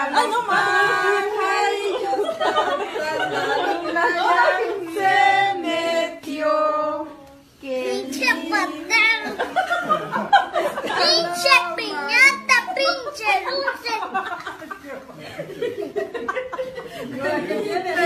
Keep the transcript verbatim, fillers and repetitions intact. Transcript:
Ay, no más. Se metió. Pinche patán. Pinche piñata, pinche dulce. ¿Qué tiene?